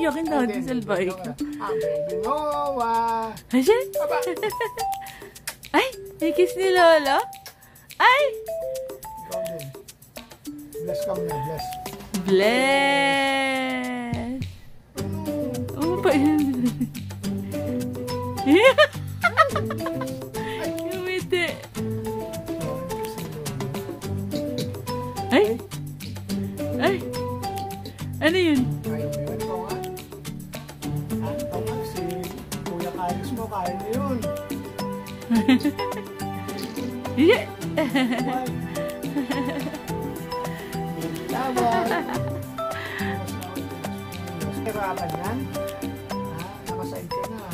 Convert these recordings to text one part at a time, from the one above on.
iyakin natin salbay ko. Ang baby Noah. Asya? Ay, may kiss ni Lolo. Ay! Ikaw din. Bless ka muna, bless. Bless. Oh, pa yun. Umiti. Ay! Ay! Ano yun? Ayaw mo yun, ikaw nga. Ikaw nga, si Kuya Carlos mo, kaya na yun. Yeah. Lawan. Hirapan yan. Nakasaid ka na.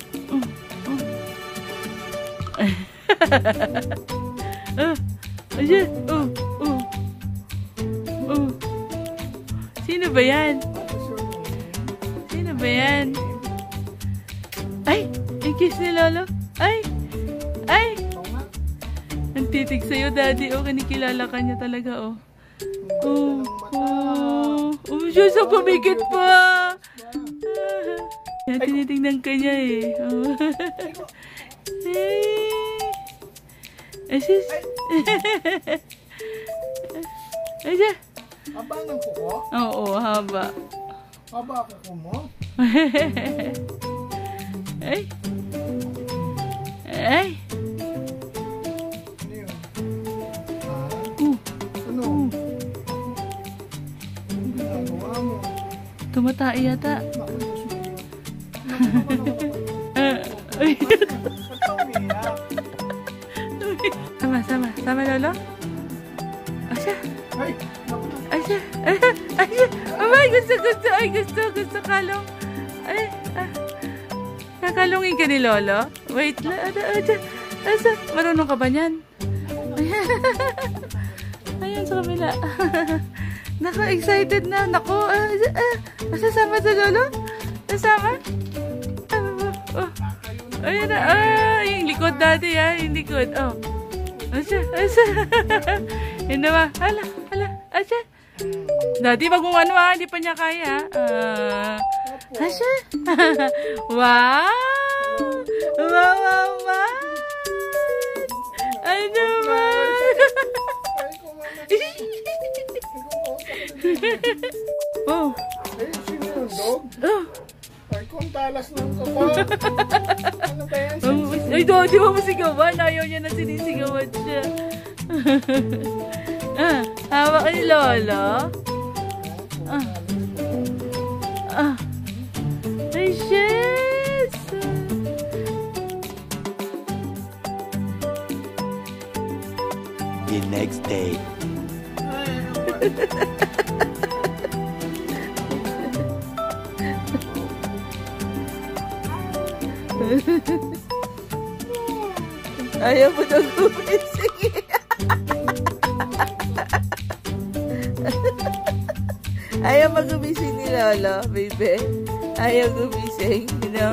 Ayan. Sino ba yan? Sino ba yan? Ay! Ang kiss ni Lolo. Ay! Ay! Ang titig sa'yo, Daddy. Oh, kinikilala ka niya talaga, oh. Oh, oh. Oh, siya sa pamikit pa. Yan, tinitingnan ka niya, eh. Oh. Ay, sis. Ay, siya. Haba ng kuko? Oo, haba. Haba kuko mo? Ay. Ay. Ano yun? Ano? Ano ginagawa mo? Tumatai yata. Ay. Sama, Lolo? Asya. Ay. Asya. Asya. Ay, gusto kalong. Ay, kakalungin ka ni Lolo? Wait lang. Asa? Marunong ka ba niyan? Ayan sa kabila. Naku, excited na. Naku, sasama sa Lolo? Sasama? Ayan na. Yung likod dati, yung likod. Oh. Asya. Yun naman. Hala. Asya. Dati wag mong ano, hindi pa niya kaya. Asya. Wow. Wow. Ano ba? Oh. Ay, sino yung dog? Oh. Ay, kung talas ng kuko. Ano ba yan? Ay, di ba musigawan? Ayaw niya na sinisigawan siya. Hawak ni Lolo. Ay, shit! The next day. Ayaw mo na gumising. Ayaw mag-gumising ni Lolo, baby. Ayaw gumising, you know?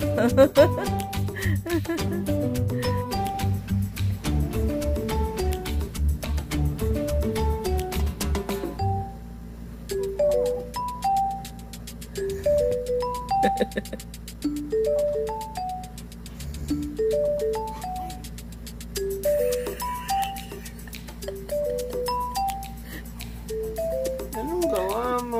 Anong gawa mo?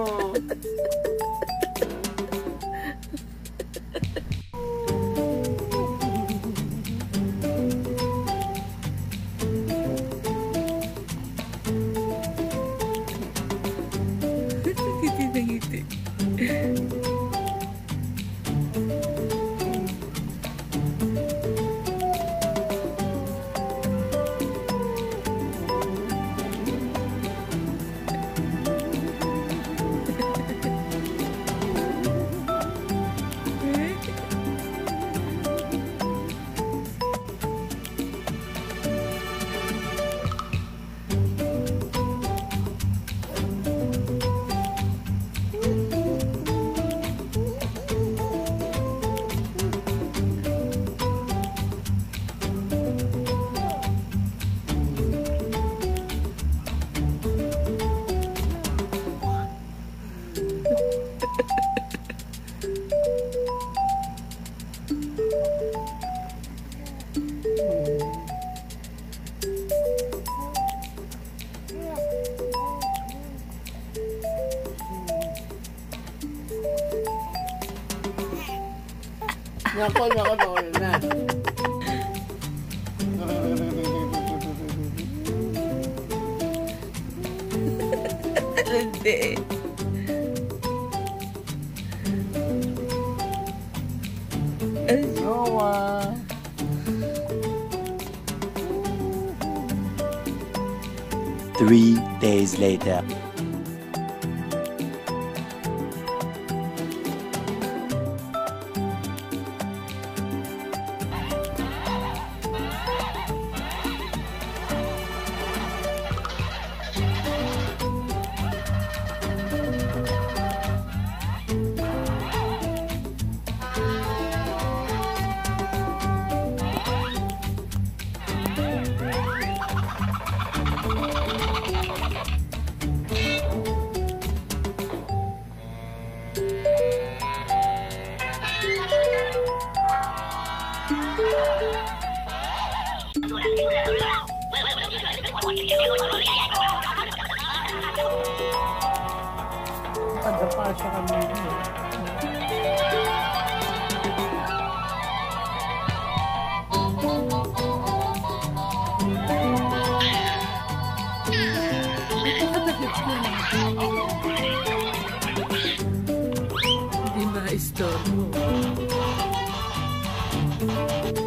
Nako na. Hindi. Noah. 3 days later. Kadapa sa kanila. Hindi ma-istorbo.